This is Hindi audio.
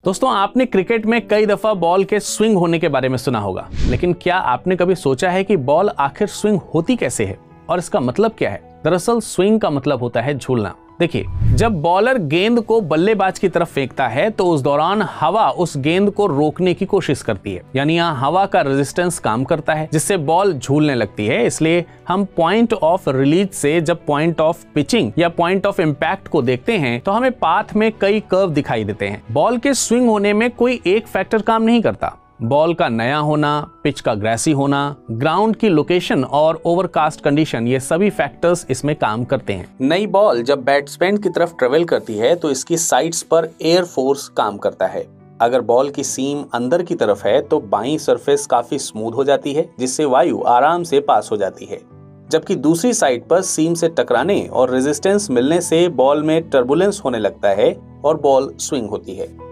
दोस्तों, आपने क्रिकेट में कई दफा बॉल के स्विंग होने के बारे में सुना होगा, लेकिन क्या आपने कभी सोचा है कि बॉल आखिर स्विंग होती कैसे है और इसका मतलब क्या है? दरअसल स्विंग का मतलब होता है झूलना। देखिए, जब बॉलर गेंद को बल्लेबाज की तरफ फेंकता है तो उस दौरान हवा उस गेंद को रोकने की कोशिश करती है, यानी यहाँ हवा का रेजिस्टेंस काम करता है जिससे बॉल झूलने लगती है। इसलिए हम पॉइंट ऑफ रिलीज से जब पॉइंट ऑफ पिचिंग या पॉइंट ऑफ इम्पैक्ट को देखते हैं तो हमें पाथ में कई कर्व दिखाई देते हैं। बॉल के स्विंग होने में कोई एक फैक्टर काम नहीं करता। बॉल का नया होना, पिच का ग्रेसी होना, ग्राउंड की लोकेशन और ओवरकास्ट कंडीशन, ये सभी फैक्टर्स इसमें काम करते हैं। नई बॉल जब बैट्समैन की तरफ ट्रेवल करती है तो इसकी साइड्स पर एयर फोर्स काम करता है। अगर बॉल की सीम अंदर की तरफ है तो बाईं सरफेस काफी स्मूथ हो जाती है जिससे वायु आराम से पास हो जाती है, जबकि दूसरी साइड पर सीम से टकराने और रेजिस्टेंस मिलने से बॉल में टर्बुलेंस होने लगता है और बॉल स्विंग होती है।